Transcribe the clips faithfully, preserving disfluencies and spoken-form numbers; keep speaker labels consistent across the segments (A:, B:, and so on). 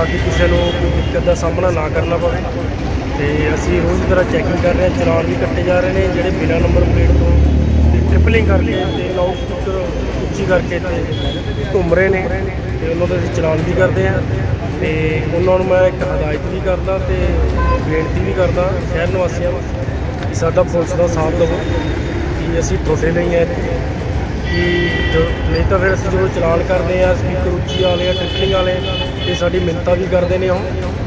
A: ताकि किसी को कोई दिक्कत का सामना ना करना पवे। तो असी रोज़ की तरह चैकिंग कर रहे हैं, चलान भी कट्टे जा रहे हैं जोड़े बिना नंबर प्लेट तो ट्रिपलिंग करके लाउड स्पीकर उच्ची करके घूम रहे हैं। तो उन्होंने असीं चलान भी करते हैं। तो उन्होंने मैं एक हदायत भी करदा ते बेनती भी करदा शहर निवासियों कि साडा पुलिस का साथ दवो कि असीं तुहाडे लई हैं कि जो नहीं तो फिर असीं जो चलान करते हैं स्पीकर उच्ची वाले ट्रिपलिंग वाले तो साडी मिन्नतां भी करते हैं।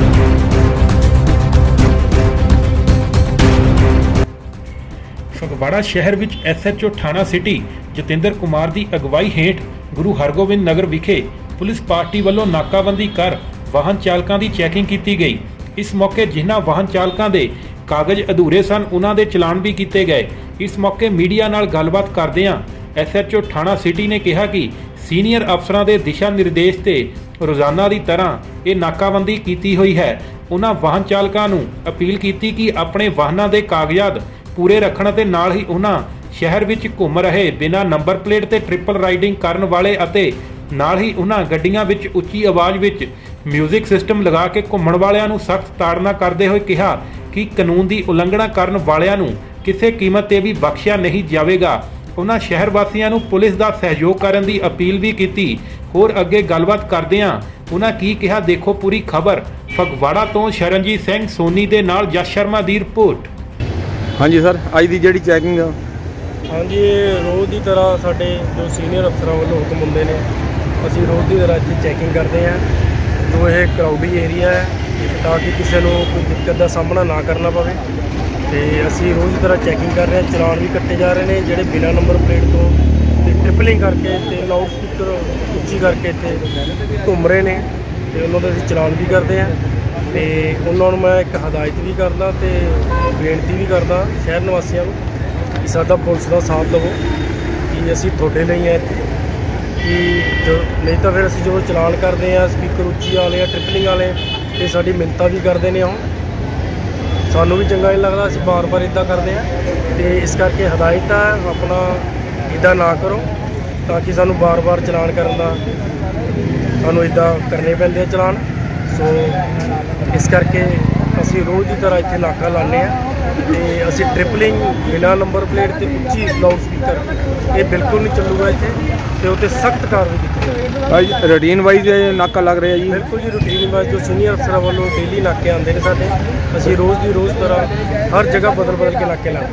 B: फगवाड़ा शहर विच एस एच ओ थाना सिटी जतिंदर कुमार की अगवाई हेठ गुरु हरगोबिंद नगर विखे पुलिस पार्टी वालों नाकाबंदी कर वाहन चालकों की चैकिंग की गई। इस मौके जिन्हां वाहन चालकों के कागज अधूरे सन उन्हां दे चलान भी किए गए। इस मौके मीडिया नाल गलबात करदिआं एस एच ओ थाना सिटी ने कहा कि सीनियर अफसरां दे दिशा निर्देश से रोज़ाना की तरह ये नाकाबंदी की हुई है। उन्हां वाहन चालकों नूं अपील की कि अपने वाहनों के कागजात पूरे रखण ते नाल ही उन्हां शहर विच घूम रहे बिना नंबर प्लेट ते ट्रिपल राइडिंग करन वाले अते नाल ही उन्हां गड्डियां विच उच्ची आवाज़ विच म्यूजिक सिस्टम लगा के घूमण वालियां नूं सख्त ताड़ना करते हुए कहा कि कानून की उलंघना करन वालियां नूं किसी कीमत ते भी बख्शिया नहीं जाएगा। उन्हां शहर वासियों नूं पुलिस का सहयोग करन दी अपील भी की। होर अगे गलबात करदिआं उन्हां की कहा, देखो पूरी खबर। फगवाड़ा तो शरणजीत सिंह सोनी दे नाल जस शर्मा दी रिपोर्ट।
C: हाँ जी सर, अज की जी चैकिंग
A: हाँ जी, रोज़ की तरह साढ़े जो सीनियर अफसर वालों हुक्म होंगे ने असी रोज़ की तरह इतनी चैकिंग करते हैं। जो ये क्राउडी एरिया है ताकि किसी को कोई दिक्कत का सामना ना करना पवे। तो असी रोज़ की तरह चैकिंग कर रहे हैं, चलान भी कट्टे जा रहे हैं जोड़े बिना नंबर प्लेट तो ट्रिपलिंग करके लाउड स्पीकर उच्ची करके घूम रहे हैं। तो उन्होंने असीं चलान भी करते हैं। तो उन्होंने मैं एक हदायत भी करदा ते बेनती भी करदा शहर निवासियों कि साडा पुलिस का साथ दवो कि असीं तुहाडे लई हैं कि जो नहीं तो फिर असीं जो चलान करते हैं स्पीकर उच्ची वाले ट्रिपलिंग वाले तो साडी मिन्नतां भी करते हैं। सानू भी चंगा नहीं लगता, असीं बार बार इदा करते हैं। तो इस करके हदायत है अपना इदा ना करो ताकि सानू बार बार चलान करन दा सानू इदा करने पैंदे चलान। सो इस करके असी रोज़ की तरह इत्थे नाका लाने तो असी ट्रिपलिंग बिना नंबर प्लेट ते उच्ची लाउड स्पीकर ये बिल्कुल नहीं चलूगा इत्थे ते उत्ते सख्त कार्रवाई की जाएगी।
C: रूटीन वाइज नाका लग रहा है जी?
A: बिल्कुल जी, रूटीन वाइज जो सीनियर अफसर वालों डेली नाके आते हैं साडे, असी रोज़ की रोज़ तरह हर जगह बदल बदल के नाके लाते।